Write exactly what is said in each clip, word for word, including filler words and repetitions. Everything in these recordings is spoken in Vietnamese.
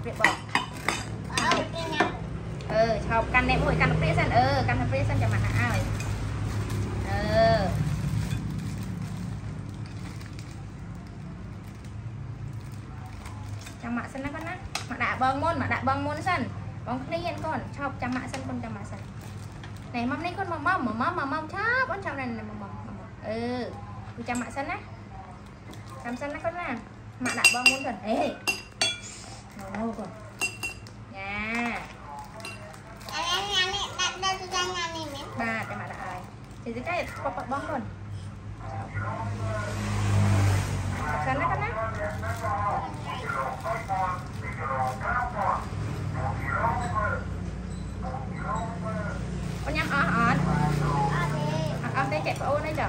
เปรี้ยวบอกเออชอบกันเนี่ยโอ้ยกันเปรี้ยวสั้นเออกันเปรี้ยวสั้นจะมาหาอ้ายเออจังหวะสั้นนะก่อนนะมาด่าบองมนมาด่าบองมนสั้นบองเคลียนก่อนชอบจังหวะสั้นคนจังหวะสั้นไหนมัมนี่คนมัมมัมมัมมัมมัมมัมชอบคนชอบนั่นมัมมัมมัมเออดูจังหวะสั้นนะทำสั้นนะก่อนนะมาด่าบองมนก่อนเอ้ยโอ้ก่อนnha ba cái mặt là ai thì cái cái bọc bọc bóng luôn sẵn nó nè con nhắm ớt ớt ớt đây chạy vào ô đây chờ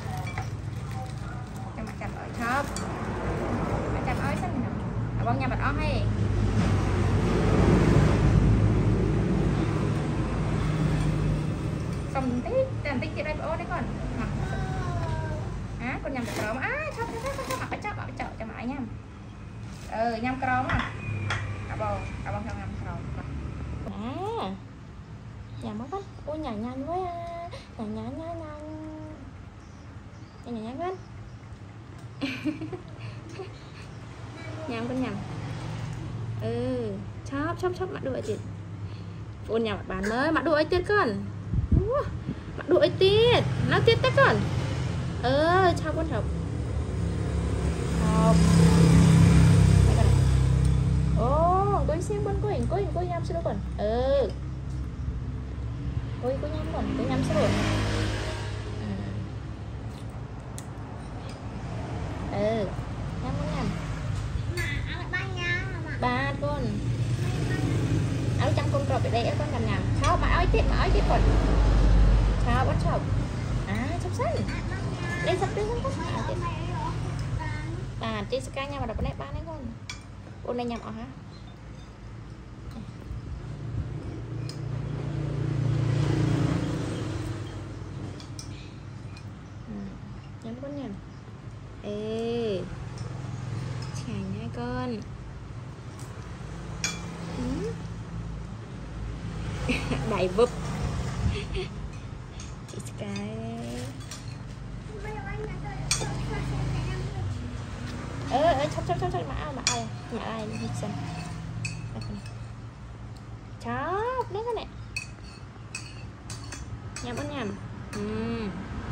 cái mặt chạm ớt chớp mặt chạm ớt xanh nè bóng nhà mặt ớt hay xong tí làm tí kia đây ô đấy con á con nhầm crom á chop chop chop chop chop chop chop cho mãi nha ừ nhầm crom à à bò à bò theo nhầm crom à nhà mất con ôi nhà nhanh quá nhà nhà nhà nhà nhà nhà con nhầm con nhầm ừ chop chop chop mặt đuổi chị ôn nhà mặt bàn mới mặt đuổi chết con mặt đuổi tiết nó tiết tất con ờ chào con học học ô cô xem con cô hình cô hình cô nhắm sao con ừ cô cô nhắm con cô nhắm sao rồi ừ nhắm con nhắm ba con áo trắng con cọp ở đây con nhầm nhầm sao mà áo tiếp mà áo tiếp còn sao bắt chồng à chấm xanh lên sắp đến sắp đến à trên sky nha mà đọc này ba đấy con con này nhầm ở hả nhắm con nhầm ê chàng hai con đầy vụp cái ơ ơ chop chop chop chop mà ai mà ai mà ai hết xem chop đấy cái này nhầm con nhầm ừ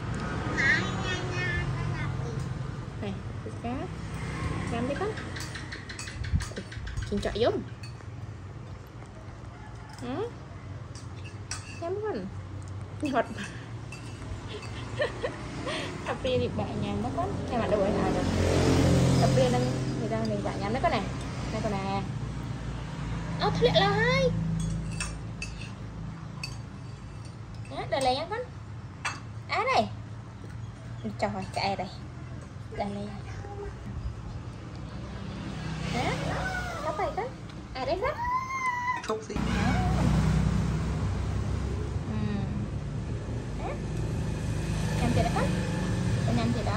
này cá nhầm đi con chỉnh chọi giống hả nhắm con nhọt cà phê thì bạn nhắm nó con nhà bạn đâu nào được cà phê đang người ta mình bạn nhắm nó con này này con này áo thật là hay đó đây này nhá con á này trời chạy đây đây này đó có phải con à đấy đó Khóc gì nhắm chị đó con con nhắm chị đó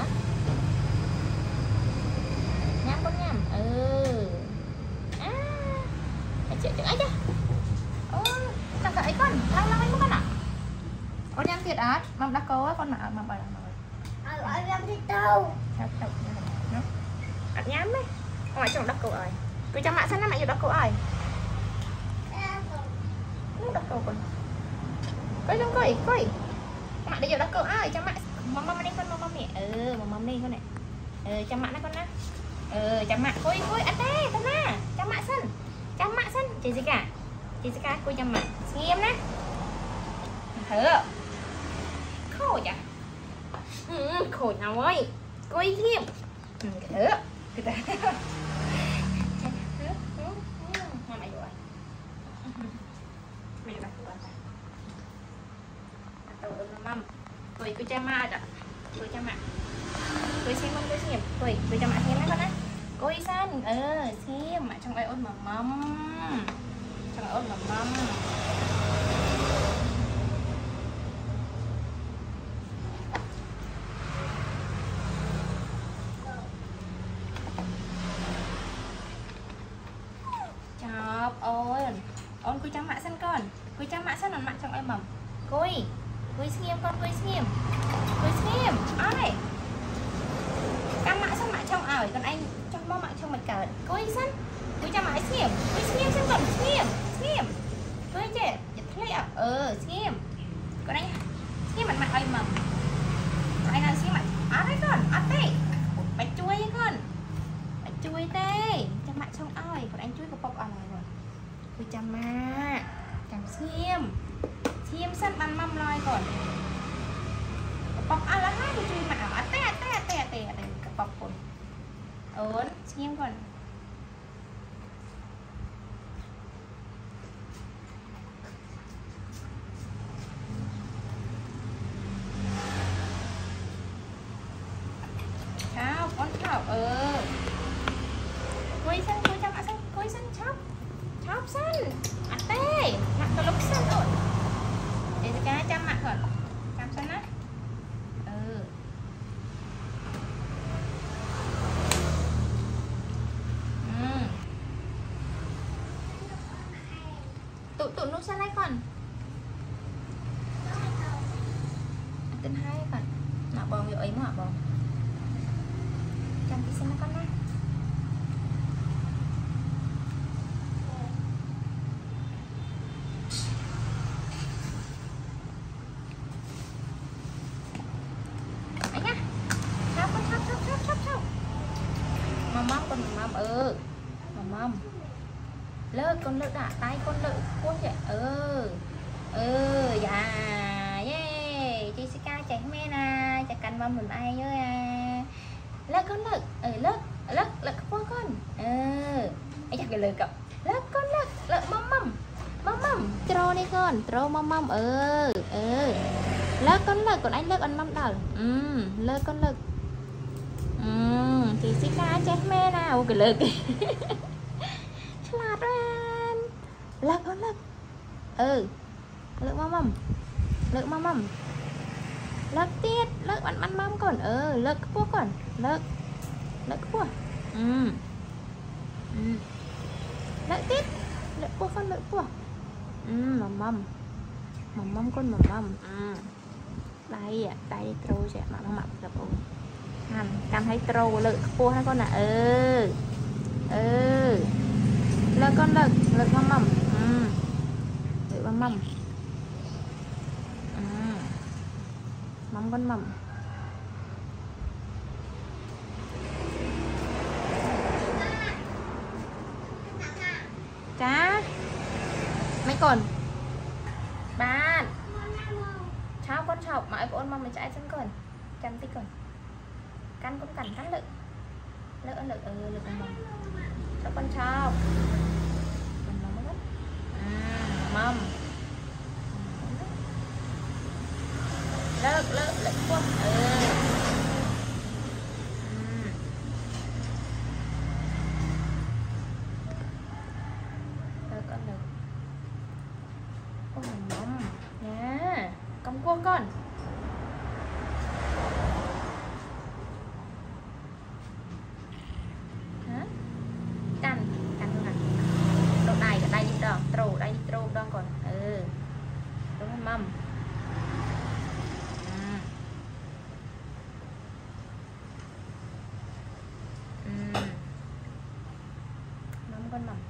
nhắm con nhắm ừ à chị chừng ấy chứ ô làm cái ấy con lâu lâu ấy con ạ con nhắm chị đó mong đã cố á con mà mà bà mà bà nhắm chị đâu đâu đâu ăn nhắm đấy ngoài trong đất cầu ơi cứ cho mẹ xem nó mẹ vô đất cầu ơi đất cầu con coi trong coi coi mẹ đi vô đất cầu ơi cho mẹ mắm mắm đi con mắm mẹ ừ mắm mắm đi con này ừ cho mẹ nó con á ừ cho mẹ coi coi ăn đây con na cho mẹ xin cho mẹ xin chị gì cả chị gì cả coi cho mẹ nghiêm nè thử khổ chả ừ, khổ nhau ơi coi nghiêm ừ, thử cái ta mày rồi mày đặt của anh tao tao mắm tôi cứ cha ma đó tôi cha mẹ tôi xem con tôi xem tôi tôi cho mẹ xem đấy con á coi san ờ xem mà trong ai ôn mầm mắm trong ai ôn mầm mắm cùi chăm mạ sân con cùi chăm mạ sân còn mạ trong em mầm cùi cùi nghiêm con cùi nghiêm cùi nghiêm ai chăm mạ sân mạ trong ỏi còn anh trong mong mạ trong mặt cờ cùi sân cùi chăm mạ nghiêm cùi nghiêm sân còn nghiêm nghiêm cùi chết giật lấy à ờ nghiêm còn anh nghiêm mặt mặt em mầm anh nào nghiêm mặt ở đấy con ở đây bạch chuối con bạch chuối tê chăm mạ trong ỏi còn anh chuối của bọc ở này rồi cùi chăm mạ chăm xiêm xiêm sân bắn mâm loi còn bọc à là hai cùi chui mạ ở tê tê tê tê tê bọc còn ớn xiêm còn chào con chào ờ cùi sân cùi chăm mạ sân cùi sân chóc chóc sân à tê mặt tao lúc sân rồi để cái chăm mặt rồi chăm sân á ừ ừ tụi tụi nó sao lấy con tên hai con nọ bòn vô ấy mà bòn chăm tí xem nó con á mâm con mâm ừ mâm lơ con lơ đã tay con lơ cuốn vậy ừ ừ dạ yeah Jessica chạy mẹ nè chạy cành mâm mình ai với lơ con lơ ừ lơ lơ lơ con con ừ anh chắc cái lơ cậu lơ con lơ lơ mâm mâm mâm mâm trô đi con trô mâm mâm ừ ừ lơ con lơ còn anh lơ con mâm đầu ừ lơ con lơ chị xí ca chết mẹ nào cái lực lạt ra lật con lật ừ lật mâm mâm lật mâm mâm lật tiết lật bắn bắn mâm còn ừ lật cua còn lật lật cua ừ ừ lật tiết lật cua con lật cua ừ mầm mâm mầm mâm con mầm mâm ừ đây à đây trôi sẽ mà nó mặc gặp ổn hành cam thấy trâu lự cua hai con nè ừ ừ lơ con lơ lơ mâm mâm ừ lự mâm mâm ừ mâm con mâm cá mấy con bạn cháu con chọc mà ôn mâm mình chạy chân con chăm tí con cắn cũng cắn cắn lự lự lự ừ lự mầm cho con chào mình mầm mất à, mầm lự lự lự quá ừ lự con lự con mầm nha con cua con trâu đây trâu đang còn ừ đúng không mâm à. Ừ. Mâm con mâm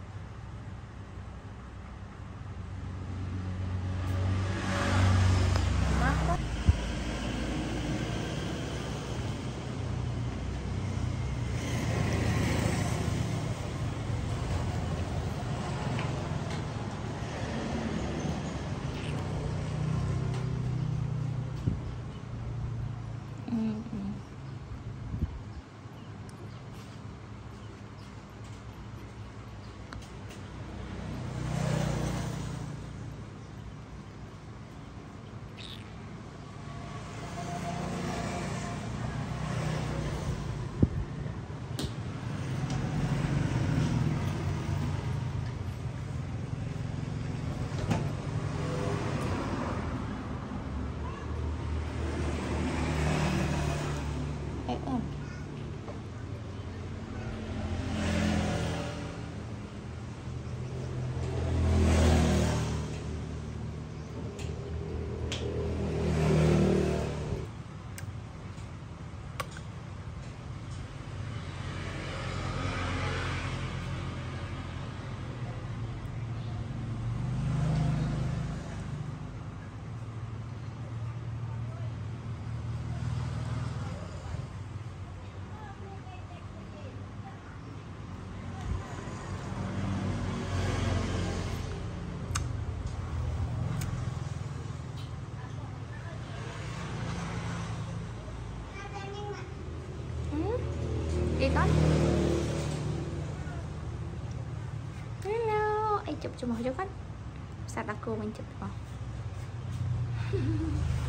mâm con chụp cho một cho khách sạch đã cô mình chụp vào